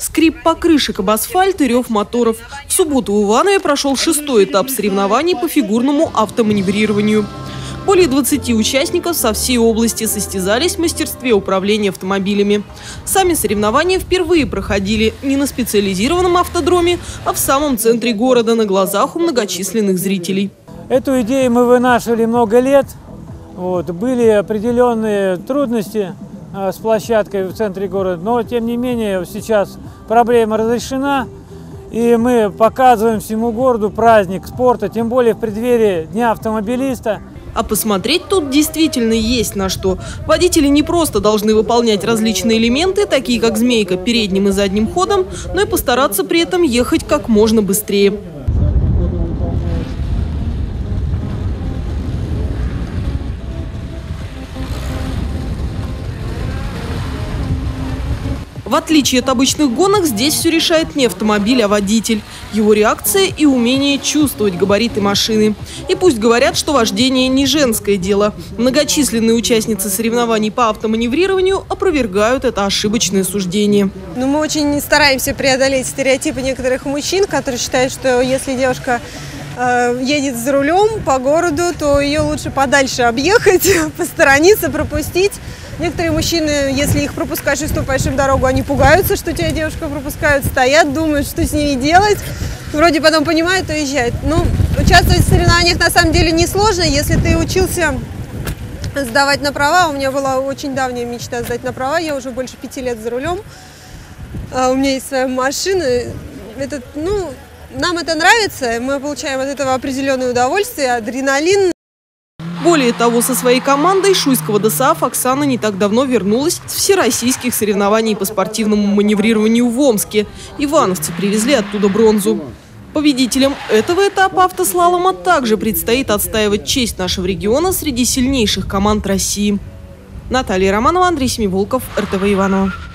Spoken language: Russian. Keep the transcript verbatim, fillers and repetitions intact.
Скрип покрышек об асфальт и рев моторов. В субботу в Иванове прошел шестой этап соревнований по фигурному автоманеврированию. Более двадцати участников со всей области состязались в мастерстве управления автомобилями. Сами соревнования впервые проходили не на специализированном автодроме, а в самом центре города, на глазах у многочисленных зрителей. Эту идею мы вынашивали много лет. Вот, были определенные трудности а, с площадкой в центре города, но тем не менее сейчас проблема разрешена. И мы показываем всему городу праздник спорта, тем более в преддверии Дня автомобилиста. А посмотреть тут действительно есть на что. Водители не просто должны выполнять различные элементы, такие как змейка передним и задним ходом, но и постараться при этом ехать как можно быстрее. В отличие от обычных гонок, здесь все решает не автомобиль, а водитель. Его реакция и умение чувствовать габариты машины. И пусть говорят, что вождение не женское дело. Многочисленные участницы соревнований по автоманеврированию опровергают это ошибочное суждение. Ну, мы очень стараемся преодолеть стереотипы некоторых мужчин, которые считают, что если девушка э, едет за рулем по городу, то ее лучше подальше объехать, посторониться, пропустить. Некоторые мужчины, если их пропускаешь и ступаешь им дорогу, они пугаются, что тебя девушка пропускают, стоят, думают, что с ней делать. Вроде потом понимают и уезжают. Ну, участвовать в соревнованиях на самом деле несложно, если ты учился сдавать на права. У меня была очень давняя мечта сдать на права, я уже больше пяти лет за рулем. У меня есть своя машина. Это, ну, нам это нравится, мы получаем от этого определенное удовольствие, адреналин. Более того, со своей командой Шуйского ДОСААФ Оксана не так давно вернулась с всероссийских соревнований по спортивному маневрированию в Омске. Ивановцы привезли оттуда бронзу. Победителям этого этапа автослалома также предстоит отстаивать честь нашего региона среди сильнейших команд России. Наталья Романова, Андрей Семиволков, эр тэ вэ Иваново.